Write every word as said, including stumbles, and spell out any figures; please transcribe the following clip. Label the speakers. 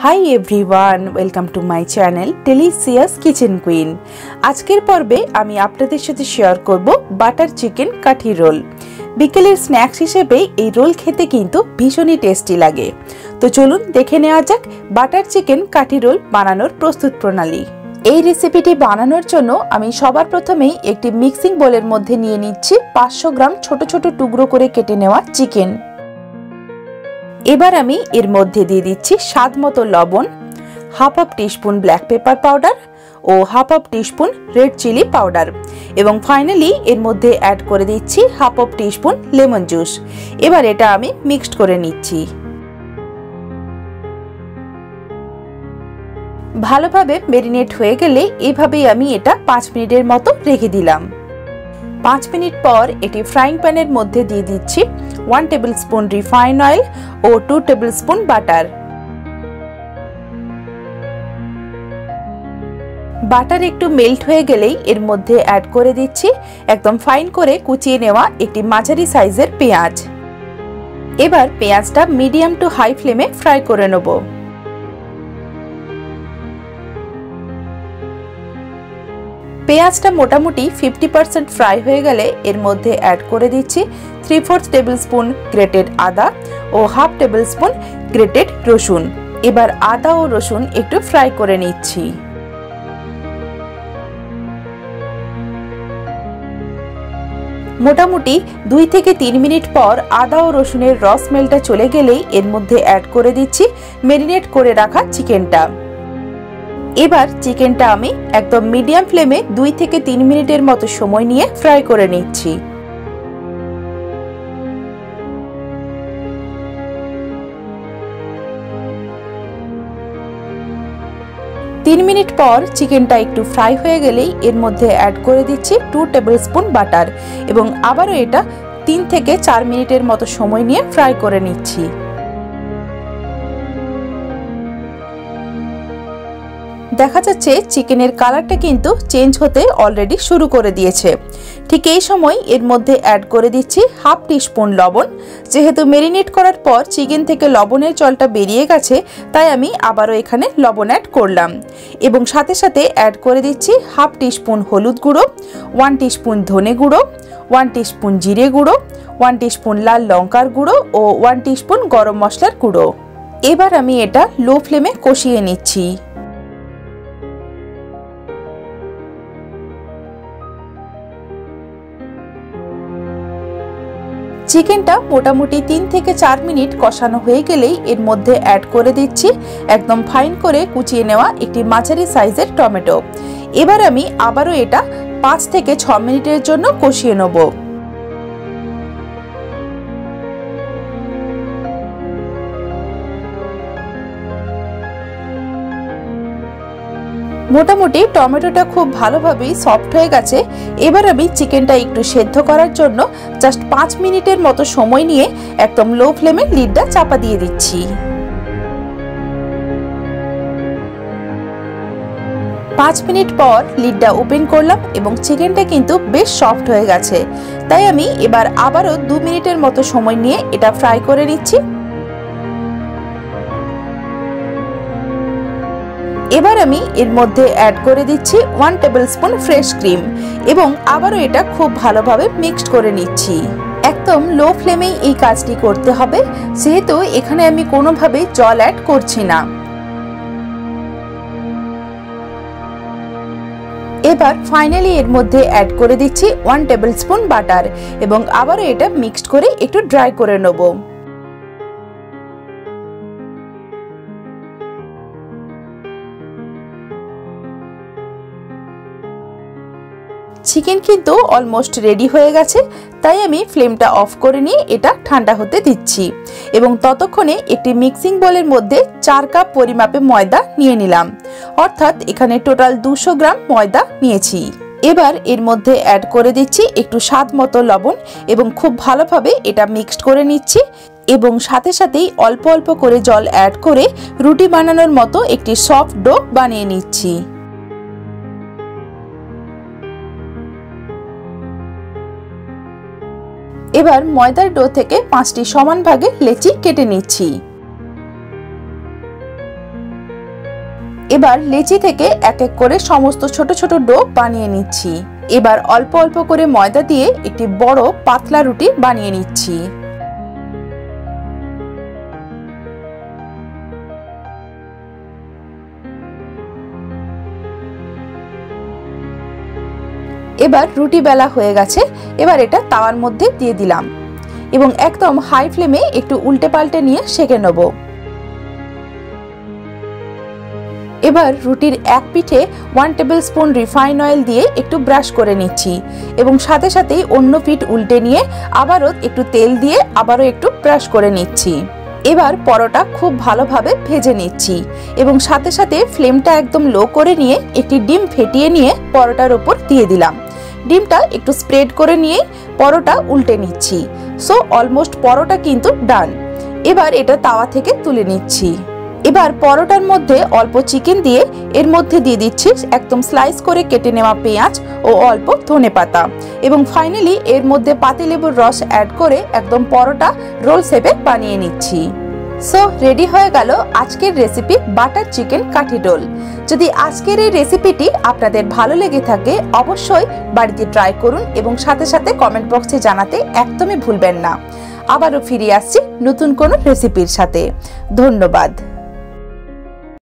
Speaker 1: High everyone welcome to my channel delicious kitchen queen. आजकेर पर्वे आमी आपनादेर साथे शेयर करब बाटार चिकेन काठी रोल। बिकेलेर स्नैक्स हिसेबे एई रोल खेते किन्तु भीषणই टेस्टी लागे। तो चलुन देखे नेওয়া যাক बाटार चिकेन काठी रोल बानानोर प्रस्तुत प्रणाली। এই রেসিপিটি বানানোর জন্য আমি সবার প্রথমেই একটি মিক্সিং বোলের মধ্যে নিয়ে নিচ্ছি পাঁচশো গ্রাম ছোট ছোট টুকরো করে কেটে নেওয়া চিকেন। এবার আমি এর মধ্যে দিয়ে দিচ্ছি স্বাদমতো লবণ, half of teaspoon black pepper powder ও half of teaspoon red chili powder এবং ফাইনালি এর মধ্যে অ্যাড করে দিচ্ছি half of teaspoon lemon juice. এবার এটা আমি মিক্সড করে নিচ্ছি। ভালোভাবে মেরিনেট হয়ে গেলে এইভাবেই আমি এটা পাঁচ মিনিটের মতো রেখে দিলাম। পাঁচ মিনিট পর এটি ফ্রাইং প্যানের মধ্যে দিয়ে দিচ্ছি one tablespoon refine oil ও two tablespoon butter. Butter একটু মেল্ট হয়ে গেলেই এর মধ্যে অ্যাড করে দিচ্ছি একদম ফাইন করে কুচিয়ে নেওয়া একটি মাঝারি সাইজের পেঁয়াজ। এবার পেঁয়াজটা মিডিয়াম টু হাই ফ্লেমে ফ্রাই করে নেব। পেঁয়াজটা মোটামুটি ফিফটি পার্সেন্ট ফ্রাই হয়ে গেলে এর মধ্যে অ্যাড করে দিচ্ছি three fourth tablespoon grated আদা ও হাফ টেবিল স্পুন গ্রেটেড রসুন। এবার আদা ও রসুন একটু ফ্রাই করে নিচ্ছি। মোটামুটি দুই থেকে তিন মিনিট পর আদা ও রসুনের রস স্মেলটা চলে গেলেই এর মধ্যে অ্যাড করে দিচ্ছি মেরিনেট করে রাখা চিকেনটা। এবার চিকেনটা আমি একদম মিডিয়াম ফ্লেমে দুই থেকে তিন মিনিটের মতো সময় নিয়ে ফ্রাই করে নিচ্ছি। তিন মিনিট পর চিকেনটা একটু ফ্রাই হয়ে গেলেই এর মধ্যে অ্যাড করে দিচ্ছি টু টেবিল স্পুন বাটার এবং আবারও এটা তিন থেকে চার মিনিটের মতো সময় নিয়ে ফ্রাই করে নিচ্ছি। দেখা যাচ্ছে চিকেনের কালারটা কিন্তু চেঞ্জ হতে অলরেডি শুরু করে দিয়েছে। ঠিক এই সময় এর মধ্যে অ্যাড করে দিচ্ছি হাফ টিস্পুন লবণ। যেহেতু মেরিনেট করার পর চিকেন থেকে লবণের জলটা বেরিয়ে গেছে তাই আমি আবারও এখানে লবণ অ্যাড করলাম এবং সাথে সাথে অ্যাড করে দিচ্ছি হাফ টিস্পুন হলুদ গুঁড়ো, ওয়ান টিস্পুন ধনে গুঁড়ো, ওয়ান টিস্পুন জিরে গুঁড়ো, ওয়ান টিস্পুন লাল লঙ্কার গুঁড়ো ও ওয়ান টিস্পুন গরম মশলার গুঁড়ো। এবার আমি এটা লো ফ্লেমে কষিয়ে নিচ্ছি। চিকেনটা মোটামুটি তিন থেকে চার মিনিট কষানো হয়ে গেলেই এর মধ্যে অ্যাড করে দিচ্ছি একদম ফাইন করে কুচিয়ে নেওয়া একটি মাঝারি সাইজের টমেটো। এবার আমি আবারও এটা পাঁচ থেকে ছ মিনিটের জন্য কষিয়ে নেব। মোটামুটি টমেটোটা খুব ভালোভাবেই সফট হয়ে গেছে। এবার আমি চিকেনটা একটু সেদ্ধ করার জন্য জাস্ট পাঁচ মিনিটের মতো সময় নিয়ে একদম লো ফ্লেমে লিডটা চাপা দিয়ে দিচ্ছি। পাঁচ মিনিট পর লিডটা ওপেন করলাম এবং চিকেনটা কিন্তু বেশ সফট হয়ে গেছে। তাই আমি এবার আবারও দু মিনিটের মতো সময় নিয়ে এটা ফ্রাই করে নিচ্ছি। এবার আমি এর মধ্যে অ্যাড করে দিচ্ছি one tablespoon fresh cream এবং আবারও এটা খুব ভালোভাবে মিক্সড করে নিচ্ছি। একদম লো ফ্লেমেই এই কাজটি করতে হবে, যেহেতু এখানে আমি কোনোভাবে জল অ্যাড করছি না। এবার ফাইনালি এর মধ্যে অ্যাড করে দিচ্ছি ওয়ান টেবিল স্পুন বাটার এবং আবারও এটা মিক্সড করে একটু ড্রাই করে নেব। চিকেন কিন্তু অলমোস্ট রেডি হয়ে গেছে, তাই আমি ফ্লেমটা অফ করে নিয়ে এটা ঠান্ডা হতে দিচ্ছি এবং ততক্ষণে একটি মিক্সিং বোলের মধ্যে চার কাপ পরিমাপে ময়দা নিয়ে নিলাম, অর্থাৎ এখানে টোটাল দুশো গ্রাম ময়দা নিয়েছি। এবার এর মধ্যে অ্যাড করে দিচ্ছি একটু স্বাদ মতো লবণ এবং খুব ভালোভাবে এটা মিক্সড করে নিচ্ছি এবং সাথে সাথেই অল্প অল্প করে জল অ্যাড করে রুটি বানানোর মতো একটি সফট ডো বানিয়ে নিচ্ছি। এবার ময়দার ডো থেকে পাঁচটি সমান ভাগে লেচি কেটে নিচ্ছি। এবার লেচি থেকে এক এক করে সমস্ত ছোট ছোট ডো বানিয়ে নিচ্ছি। এবার অল্প অল্প করে ময়দা দিয়ে একটি বড় পাতলা রুটি বানিয়ে নিচ্ছি। এবার রুটি বেলা হয়ে গেছে, এবার এটা তাওয়ার মধ্যে দিয়ে দিলাম এবং একদম হাই ফ্লেমে একটু উল্টে পাল্টে নিয়ে সেঁকে নেব। এবার রুটির এক পিঠে one tablespoon refine oil দিয়ে একটু ব্রাশ করে নিচ্ছি এবং সাথে সাথেই অন্য পিঠ উল্টে নিয়ে আবারও একটু তেল দিয়ে আবারও একটু ব্রাশ করে নিচ্ছি। এবার পরোটা খুব ভালোভাবে ভেজে নিচ্ছি এবং সাথে সাথে ফ্লেমটা একদম লো করে নিয়ে একটি ডিম ফেটিয়ে নিয়ে পরোটার উপর দিয়ে দিলাম। ডিমটা একটু স্প্রেড করে নিয়ে পরোটা উল্টে নিচ্ছি। সো অলমোস্ট পরোটা কিন্তু ডান। এবার এটা তাওয়া থেকে তুলে নিচ্ছি। এবার পরোটার মধ্যে অল্প চিকেন দিয়ে এর মধ্যে দিয়ে দিচ্ছি একদম স্লাইস করে কেটে নেওয়া পেঁয়াজ ও অল্প ধনেপাতা এবং ফাইনালি এর মধ্যে পাতিলেবুর রস অ্যাড করে একদম পরোটা রোল শেপে বানিয়ে নিচ্ছি। সো রেডি হয়ে গেল আজকের recipe butter chicken kathi roll. যদি আজকের এই রেসিপিটি আপনাদের ভালো লেগে থাকে অবশ্যই বাড়িতে ট্রাই করুন এবং সাথে সাথে কমেন্ট বক্সে জানাতে একদমই ভুলবেন না। আবারও ফিরে আসছি নতুন কোনো রেসিপির সাথে। ধন্যবাদ।